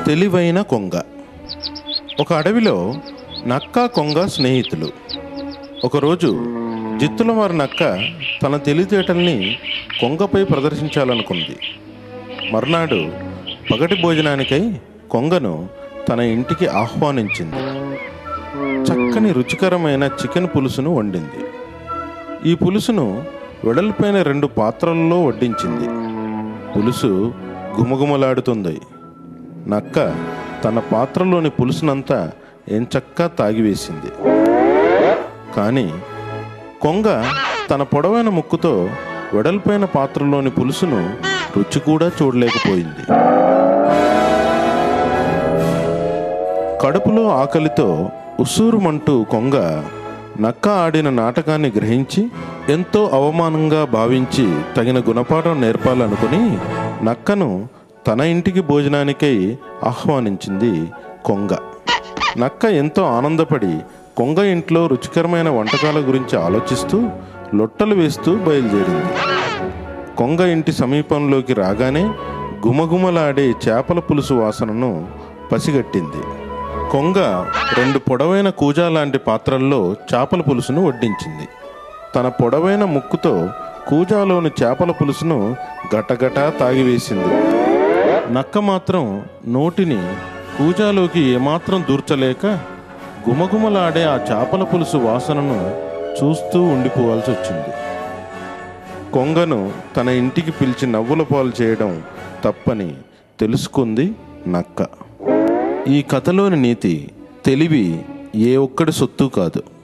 తెలివైన కొంగ. ఒక అడవిలో నక్క కొంగ స్నేహితులు. ఒకరోజు జిత్తులవారి నక్క తన తెలివితేటల్ని కొంగపై ప్రదర్శించాలనుకుంది. మర్నాడు పగటి భోజనానికై కొంగను తన ఇంటికి ఆహ్వానించింది. చక్కని రుచికరమైన చికెన్ పులుసును వండింది. ఈ పులుసును వెడల్పైన 2 పాత్రల్లో వడ్డించింది. పులుసు గుమగుమలాడుతుంది. నక్క తన పాత్రలోని పులుసునంతా ఎంచక్కా తాగివేసింది. కానీ కొంగ తన పొడవైన ముక్కుతో వెడల్పైన పాత్రలోని పులుసును రుచి కూడా చూడలేకపోయింది. కడుపులో ఆకలితో ఉస్సూరుమంటూ కొంగ నక్క ఆడిన నాటకాన్ని గ్రహించి ఎంతో అవమానంగా భావించి తగిన గుణపాఠం నేర్పాలనుకుని నక్కను తన ఇంటికి భోజనానికై ఆహ్వానించింది కొంగ. నక్క ఎంతో ఆనందపడి కొంగ ఇంట్లో రుచికరమైన వంటకాల గురించి ఆలోచిస్తూ లొట్టలు వేస్తూ బయలుదేరింది. కొంగ ఇంటి సమీపంలోకి రాగానే గుమగుమలాడే చేపల పులుసు వాసనను పసిగట్టింది. కొంగ 2 పొడవైన కూజా లాంటి పాత్రల్లో చేపల పులుసును వడ్డించింది. తన పొడవైన ముక్కుతో కూజాలోని చేపల పులుసును గటగటా తాగివేసింది. నక్క మాత్రం నోటిని కూజాలోకి ఏమాత్రం దూర్చలేక గుమగుమలాడే ఆ చేపల పులుసు వాసనను చూస్తూ ఉండిపోవాల్సి వచ్చింది. కొంగను తన ఇంటికి పిలిచి నవ్వుల పాలు చేయడం తప్పని తెలుసుకుంది నక్క. ఈ కథలోని నీతి, తెలివి ఏ ఒక్కడి సొత్తు కాదు.